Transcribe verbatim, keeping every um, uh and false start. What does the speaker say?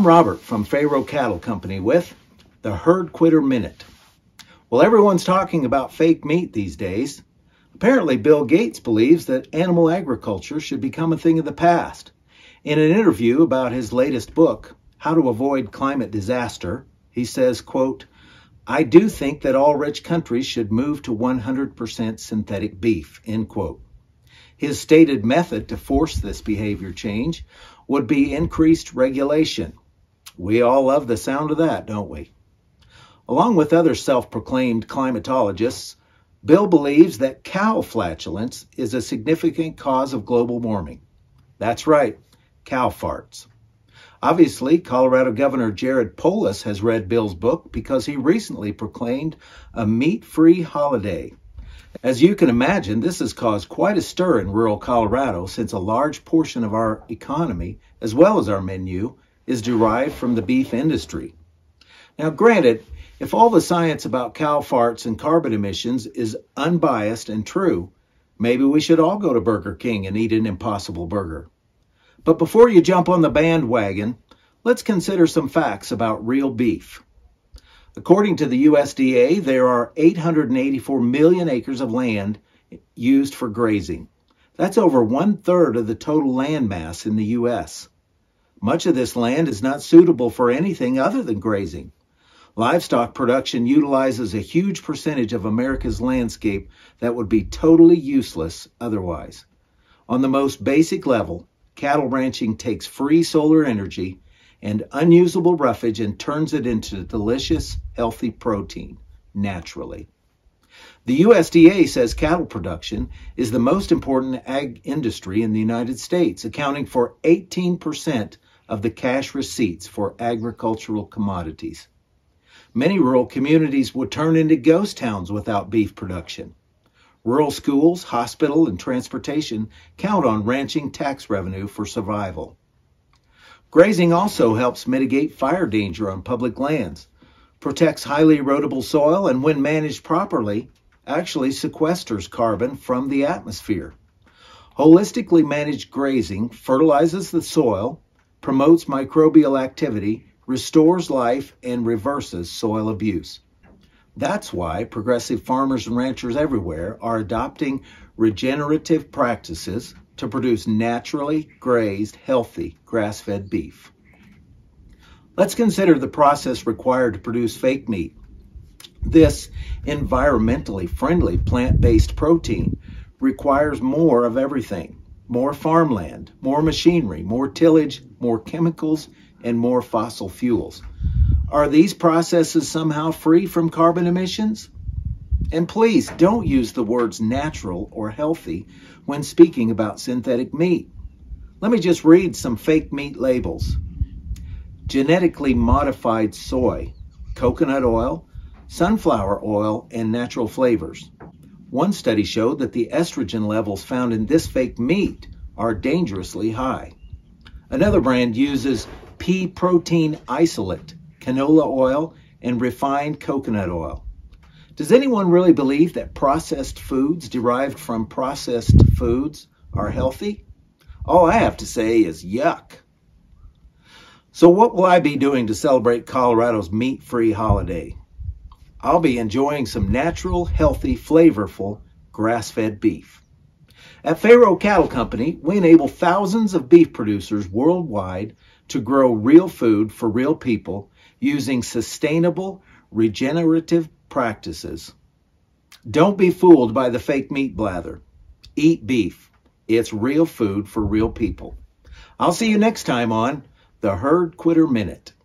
Robert from Pharaoh Cattle Company with the Herd Quitter Minute. Well, everyone's talking about fake meat these days. Apparently, Bill Gates believes that animal agriculture should become a thing of the past. In an interview about his latest book, How to Avoid Climate Disaster, he says, quote, "I do think that all rich countries should move to one hundred percent synthetic beef," end quote. His stated method to force this behavior change would be increased regulation. We all love the sound of that, don't we? Along with other self-proclaimed climatologists, Bill believes that cow flatulence is a significant cause of global warming. That's right, cow farts. Obviously, Colorado Governor Jared Polis has read Bill's book because he recently proclaimed a meat-free holiday. As you can imagine, this has caused quite a stir in rural Colorado since a large portion of our economy, as well as our menu, is derived from the beef industry. Now, granted, if all the science about cow farts and carbon emissions is unbiased and true, maybe we should all go to Burger King and eat an Impossible Burger. But before you jump on the bandwagon, let's consider some facts about real beef. According to the U S D A, there are eight hundred eighty-four million acres of land used for grazing. That's over one-third of the total land mass in the U S. Much of this land is not suitable for anything other than grazing. Livestock production utilizes a huge percentage of America's landscape that would be totally useless otherwise. On the most basic level, cattle ranching takes free solar energy and unusable roughage and turns it into delicious, healthy protein, naturally. The U S D A says cattle production is the most important ag industry in the United States, accounting for eighteen percent of the cash receipts for agricultural commodities. Many rural communities would turn into ghost towns without beef production. Rural schools, hospital, and transportation count on ranching tax revenue for survival. Grazing also helps mitigate fire danger on public lands, protects highly erodible soil, and when managed properly, actually sequesters carbon from the atmosphere. Holistically managed grazing fertilizes the soil, promotes microbial activity, restores life, and reverses soil abuse. That's why progressive farmers and ranchers everywhere are adopting regenerative practices to produce naturally grazed, healthy, grass-fed beef. Let's consider the process required to produce fake meat. This environmentally friendly plant-based protein requires more of everything. More farmland, more machinery, more tillage, more chemicals, and more fossil fuels. Are these processes somehow free from carbon emissions? And please don't use the words natural or healthy when speaking about synthetic meat. Let me just read some fake meat labels. Genetically modified soy, coconut oil, sunflower oil, and natural flavors. One study showed that the estrogen levels found in this fake meat are dangerously high. Another brand uses pea protein isolate, canola oil, and refined coconut oil. Does anyone really believe that processed foods derived from processed foods are healthy? All I have to say is yuck. So what will I be doing to celebrate Colorado's meat-free holiday? I'll be enjoying some natural, healthy, flavorful, grass-fed beef. At Pharaoh Cattle Company, we enable thousands of beef producers worldwide to grow real food for real people using sustainable, regenerative practices. Don't be fooled by the fake meat blather. Eat beef. It's real food for real people. I'll see you next time on the Herd Quitter Minute.